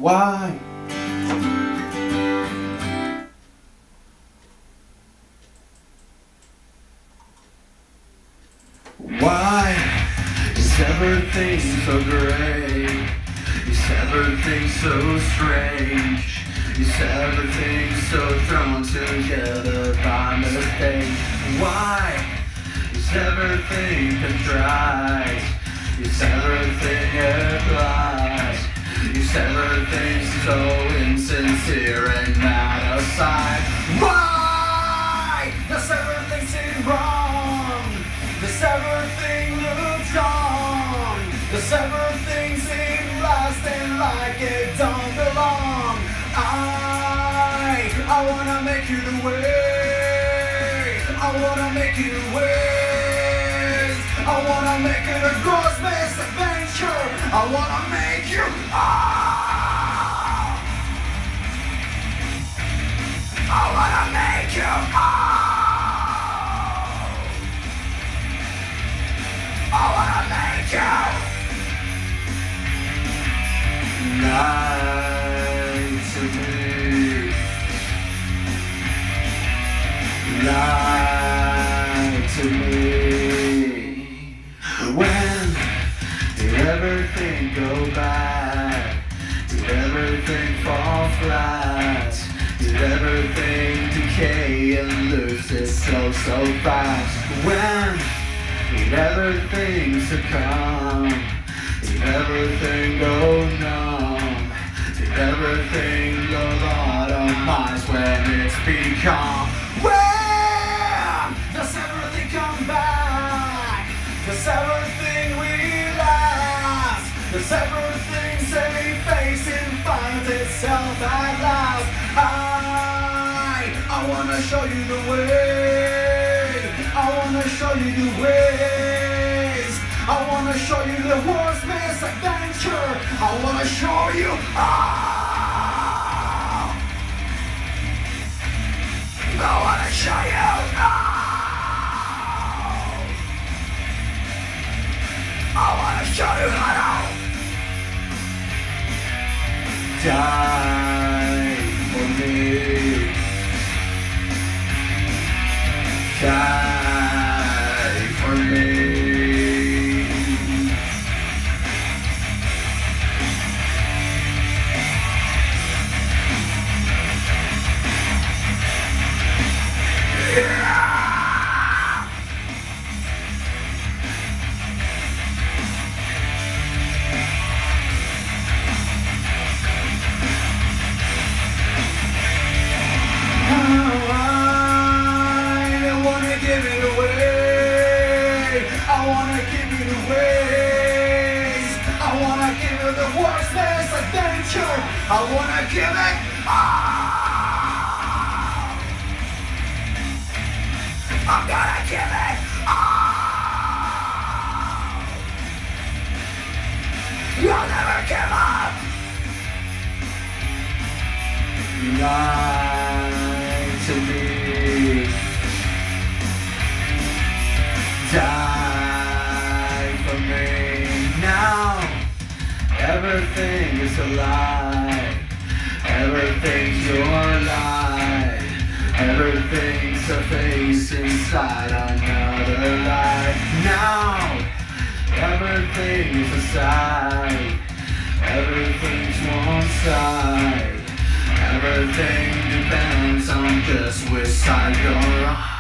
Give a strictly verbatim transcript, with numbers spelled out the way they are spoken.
Why? Why is everything so great? Is everything so strange? Is everything so thrown together by mistake? Why is everything contrived? Is everything applied? Is everything so insincere and mad aside? Why does everything seem wrong? Does everything look wrong? Does everything seem lasting like it don't belong? I, I wanna make you the way. I wanna make you the way. I wanna make it a gross adventure. I wanna make you. Ah! I wanna make you. Ah! I wanna make you. Lie to me. Lie to me. When did everything go bad? Did everything fall flat? Did everything decay and lose itself so fast? When did everything succumb? Did everything go numb? Did everything go lobotomized when it's become? When does everything come back? Does everything relax? Does everything say face and find itself at last? I, I wanna show you the way. I wanna show you the ways. I wanna show you the world's misadventure. I wanna show you. Ah! I wanna show you. Ah! I wanna show you how to die for me. Die for me. I wanna give you the ways. I wanna give you the worst adventure. I wanna give it all. I'm gonna give it all. You'll never give up. Lie to me. Die for me now. Everything is a lie. Everything's your lie. Everything's a face inside another lie. Now everything is a side. Everything's one side. Everything depends on just which side you're on.